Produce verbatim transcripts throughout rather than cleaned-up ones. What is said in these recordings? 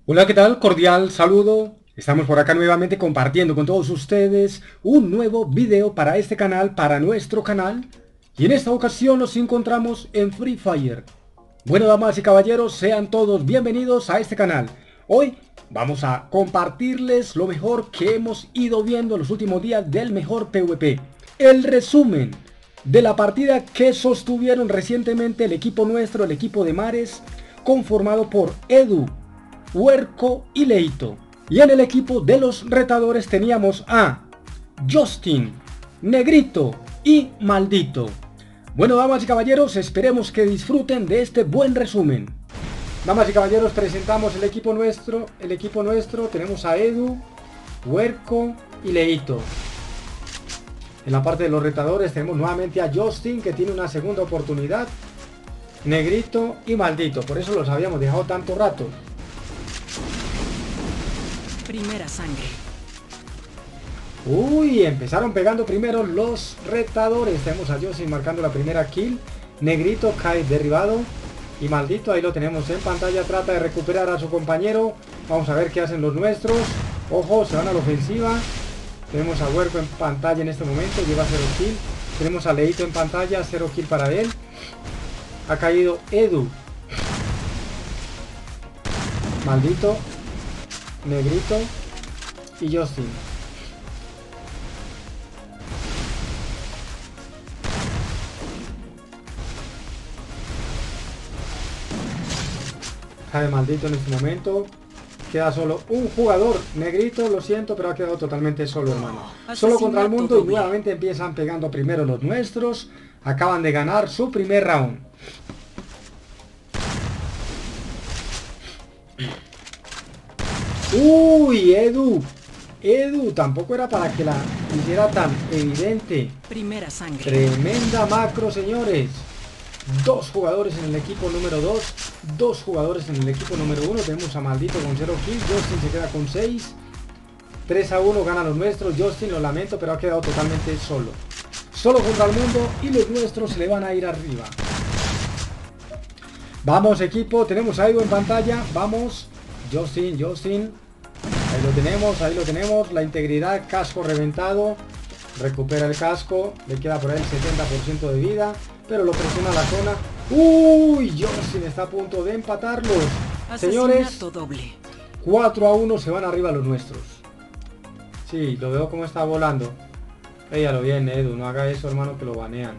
Hola, ¿qué tal? Cordial saludo. Estamos por acá nuevamente compartiendo con todos ustedes un nuevo video para este canal, para nuestro canal. Y en esta ocasión nos encontramos en Free Fire. Bueno, damas y caballeros, sean todos bienvenidos a este canal. Hoy vamos a compartirles lo mejor que hemos ido viendo en los últimos días del mejor PvP. El resumen de la partida que sostuvieron recientemente el equipo nuestro, el equipo de Mares, conformado por Edu, Huerco y Leito. Y en el equipo de los retadores teníamos a Justin, Negrito y Maldito. Bueno, damas y caballeros, esperemos que disfruten de este buen resumen. Damas y caballeros, presentamos el equipo nuestro. El equipo nuestro tenemos a Edu, Huerco y Leito. En la parte de los retadores tenemos nuevamente a Justin, que tiene una segunda oportunidad, Negrito y Maldito. Por eso los habíamos dejado tanto rato. Primera sangre. Uy, empezaron pegando primero los retadores. Tenemos a Justin marcando la primera kill. Negrito cae derribado. Y Maldito, ahí lo tenemos en pantalla. Trata de recuperar a su compañero. Vamos a ver qué hacen los nuestros. Ojo, se van a la ofensiva. Tenemos a Huerco en pantalla en este momento. Lleva cero kill. Tenemos a Leito en pantalla. cero kill para él. Ha caído Edu. Maldito, Negrito y Justin. Cae Maldito en este momento. Queda solo un jugador. Negrito, lo siento, pero ha quedado totalmente solo, hermano. Solo contra el mundo y nuevamente empiezan pegando primero los nuestros. Acaban de ganar su primer round. Uy, Edu. Edu, tampoco era para que la hiciera tan evidente. Primera sangre. Tremenda macro, señores. Dos jugadores en el equipo número dos. Dos jugadores en el equipo número uno. Tenemos a Maldito con cero kills. Justin se queda con seis. tres a uno ganan los nuestros. Justin, lo lamento, pero ha quedado totalmente solo. Solo contra el mundo y los nuestros se le van a ir arriba. Vamos, equipo. Tenemos a Edu en pantalla. Vamos. Justin, Justin. Ahí lo tenemos, ahí lo tenemos. La integridad, casco reventado. Recupera el casco. Le queda por ahí el setenta por ciento de vida. Pero lo presiona la zona. Uy, Justin está a punto de empatarlos. Señores, doble. cuatro a uno se van arriba los nuestros. Sí, lo veo como está volando. Véalo bien, Edu. No haga eso, hermano, que lo banean.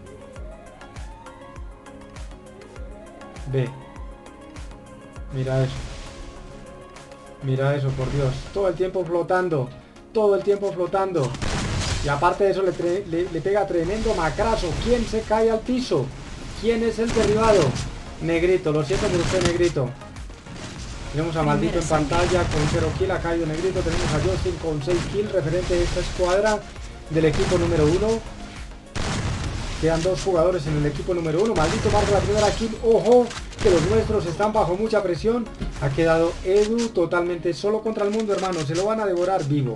Ve. Mira eso. Mira eso, por Dios. Todo el tiempo flotando. Todo el tiempo flotando. Y aparte de eso le, le, le pega tremendo macrazo. ¿Quién se cae al piso? ¿Quién es el derribado? Negrito, lo siento por usted, Negrito. Tenemos a Maldito en pantalla con cero kill. Ha caído Negrito. Tenemos a Justin con seis kills. Referente de esta escuadra del equipo número uno. Quedan dos jugadores en el equipo número uno. Maldito marca la primera kill. Ojo, que los nuestros están bajo mucha presión. Ha quedado Edu totalmente solo contra el mundo, hermano. Se lo van a devorar vivo.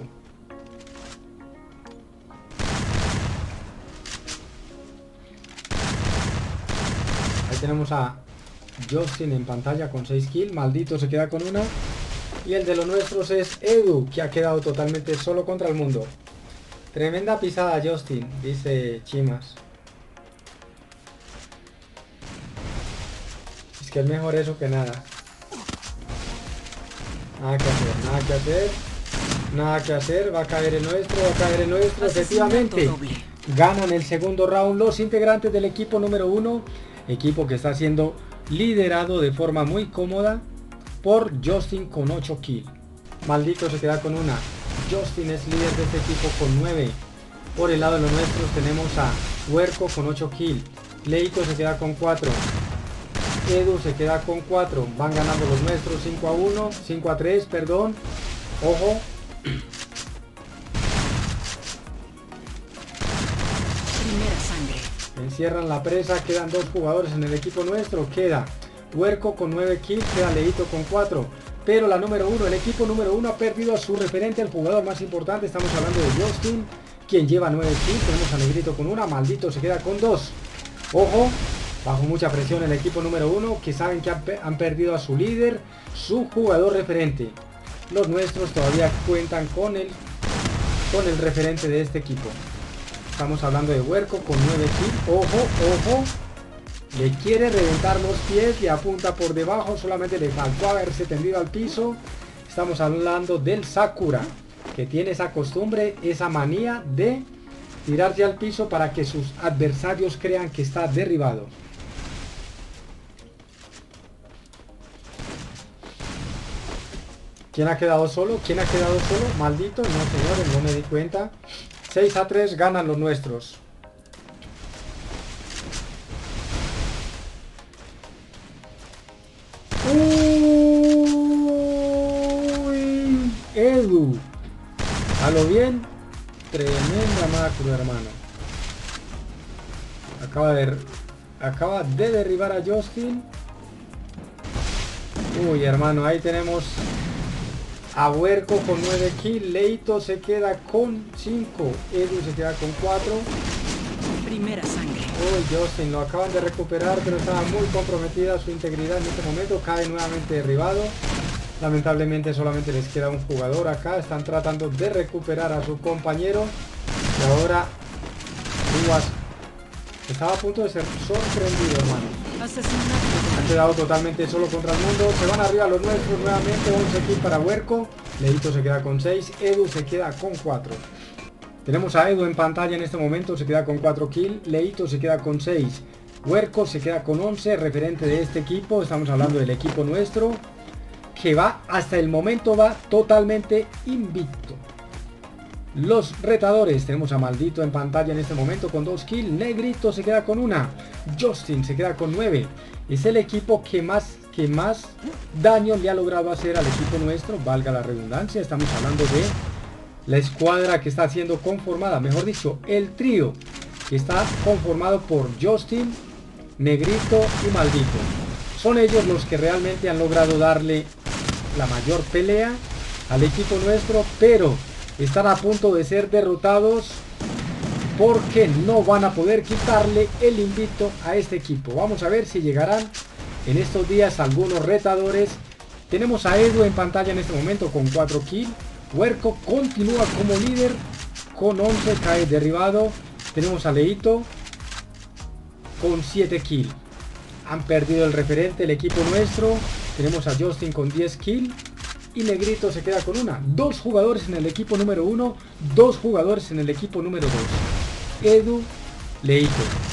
Ahí tenemos a Justin en pantalla con seis kills. Maldito se queda con una. Y el de los nuestros es Edu, que ha quedado totalmente solo contra el mundo. Tremenda pisada, Justin, dice Chimas. Es que es mejor eso que nada. Nada que hacer, nada que hacer. Nada que hacer. Va a caer el nuestro, va a caer el nuestro. Efectivamente, ganan el segundo round los integrantes del equipo número uno. Equipo que está siendo liderado de forma muy cómoda por Justin con ocho kills. Maldito se queda con una. Justin es líder de este equipo con nueve. Por el lado de los nuestros tenemos a Huerco con ocho kills. Leito se queda con cuatro. Edu se queda con cuatro. Van ganando los nuestros cinco a uno. cinco a tres, perdón. Ojo. Primera sangre. Encierran la presa. Quedan dos jugadores en el equipo nuestro. Queda Huerco con nueve kills. Queda Leito con cuatro. Pero la número uno, el equipo número uno ha perdido a su referente, el jugador más importante. Estamos hablando de Justin, quien lleva nueve kills. Tenemos a Negrito con una. Maldito se queda con dos. Ojo. Bajo mucha presión el equipo número uno, que saben que han, han perdido a su líder, su jugador referente. Los nuestros todavía cuentan con el, con el referente de este equipo. Estamos hablando de Huerco con nueve kills. Ojo, ojo. Le quiere reventar los pies, le apunta por debajo, solamente le faltó haberse tendido al piso. Estamos hablando del Sakura, que tiene esa costumbre, esa manía de tirarse al piso para que sus adversarios crean que está derribado. ¿Quién ha quedado solo? ¿Quién ha quedado solo? Maldito, no señores, no me di cuenta. seis a tres ganan los nuestros. Uy, Edu. A lo bien. Tremenda macro, hermano. Acaba de, acaba de derribar a Justin. Uy, hermano, ahí tenemos a Huerco con nueve kills. Leito se queda con cinco. Edu se queda con cuatro. Primera sangre. Uy, Justin lo acaban de recuperar, pero estaba muy comprometida su integridad en este momento. Cae nuevamente derribado. Lamentablemente solamente les queda un jugador acá. Están tratando de recuperar a su compañero. Y ahora Uvas estaba a punto de ser sorprendido, hermano. Asesinato. Ha quedado totalmente solo contra el mundo. Se van arriba los nuestros nuevamente. once kills para Huerco. Leito se queda con seis. Edu se queda con cuatro. Tenemos a Edu en pantalla en este momento. Se queda con cuatro kills. Leito se queda con seis. Huerco se queda con once. Referente de este equipo. Estamos hablando del equipo nuestro, que va, hasta el momento va totalmente invicto. Los retadores, tenemos a Maldito en pantalla en este momento con dos kills. Negrito se queda con una. Justin se queda con nueve. Es el equipo que más, que más daño le ha logrado hacer al equipo nuestro, valga la redundancia. Estamos hablando de la escuadra que está siendo conformada, mejor dicho, el trío que está conformado por Justin, Negrito y Maldito. Son ellos los que realmente han logrado darle la mayor pelea al equipo nuestro, pero están a punto de ser derrotados porque no van a poder quitarle el invicto a este equipo. Vamos a ver si llegarán en estos días algunos retadores. Tenemos a Edu en pantalla en este momento con cuatro kills. Huerco continúa como líder con once, cae derribado. Tenemos a Leito con siete kills. Han perdido el referente el equipo nuestro. Tenemos a Justin con diez kills. Y Negrito se queda con una. Dos jugadores en el equipo número uno. Dos jugadores en el equipo número dos. Edu, Leito.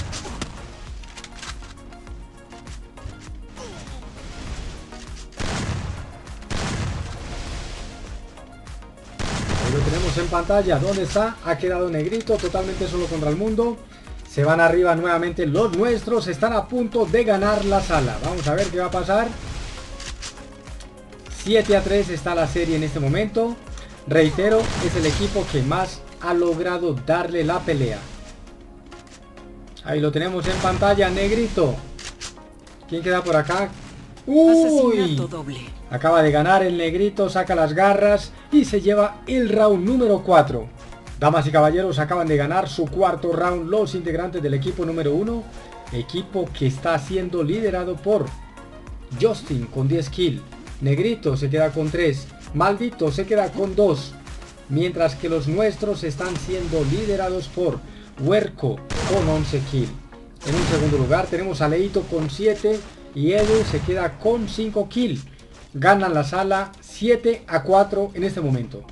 Ahí lo tenemos en pantalla. ¿Dónde está? Ha quedado Negrito totalmente solo contra el mundo. Se van arriba nuevamente los nuestros. Están a punto de ganar la sala. Vamos a ver qué va a pasar. siete a tres está la serie en este momento. Reitero, es el equipo que más ha logrado darle la pelea. Ahí lo tenemos en pantalla, Negrito. ¿Quién queda por acá? ¡Uy! Acaba de ganar el Negrito, saca las garras y se lleva el round número cuatro. Damas y caballeros, acaban de ganar su cuarto round los integrantes del equipo número uno. Equipo que está siendo liderado por Justin con diez kills. Negrito se queda con tres. Maldito se queda con dos. Mientras que los nuestros están siendo liderados por Huerco con once kills. En un segundo lugar tenemos a Leito con siete. Y Edu se queda con cinco kills. Ganan la sala siete a cuatro en este momento.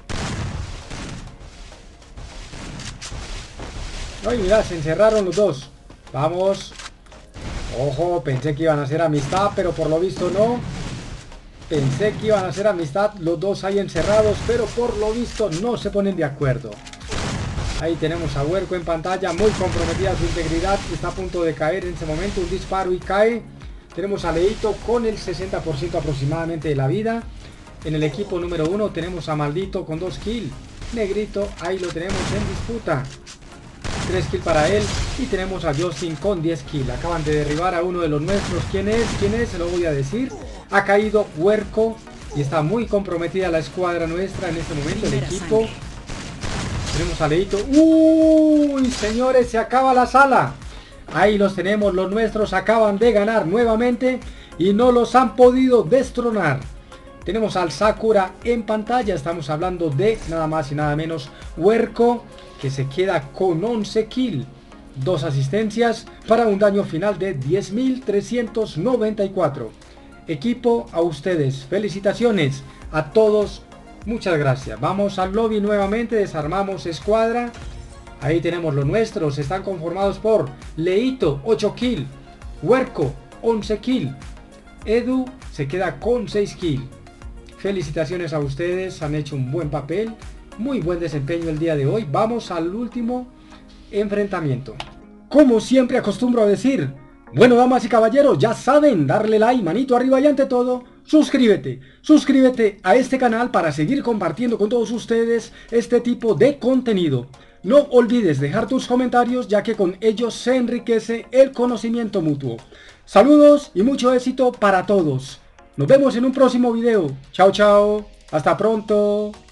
Ay, mira, se encerraron los dos. Vamos. Ojo, pensé que iban a hacer amistad, pero por lo visto no. Pensé que iban a hacer amistad los dos ahí encerrados, pero por lo visto no se ponen de acuerdo. Ahí tenemos a Huerco en pantalla, muy comprometida su integridad. Está a punto de caer en ese momento, un disparo y cae. Tenemos a Leito con el sesenta por ciento aproximadamente de la vida. En el equipo número uno tenemos a Maldito con dos kills. Negrito, ahí lo tenemos en disputa. tres kills para él. Y tenemos a Justin con diez kills. Acaban de derribar a uno de los nuestros. ¿Quién es? ¿Quién es? Se lo voy a decir. Ha caído Huerco. Y está muy comprometida la escuadra nuestra en este momento. El equipo. Tenemos a Leito. Uy, señores, se acaba la sala. Ahí los tenemos, los nuestros acaban de ganar nuevamente y no los han podido destronar. Tenemos al Sakura en pantalla, estamos hablando de nada más y nada menos Huerco, que se queda con once kills, dos asistencias para un daño final de diez mil trescientos noventa y cuatro. Equipo, a ustedes, felicitaciones a todos, muchas gracias. Vamos al lobby nuevamente, desarmamos escuadra. Ahí tenemos los nuestros, están conformados por Leito, ocho kills, Huerco, once kills, Edu se queda con seis kills. Felicitaciones a ustedes, han hecho un buen papel, muy buen desempeño el día de hoy. Vamos al último enfrentamiento. Como siempre acostumbro a decir, bueno, damas y caballeros, ya saben, darle like, manito arriba y ante todo, suscríbete. Suscríbete a este canal para seguir compartiendo con todos ustedes este tipo de contenido. No olvides dejar tus comentarios, ya que con ellos se enriquece el conocimiento mutuo. Saludos y mucho éxito para todos. Nos vemos en un próximo video. Chao, chao. Hasta pronto.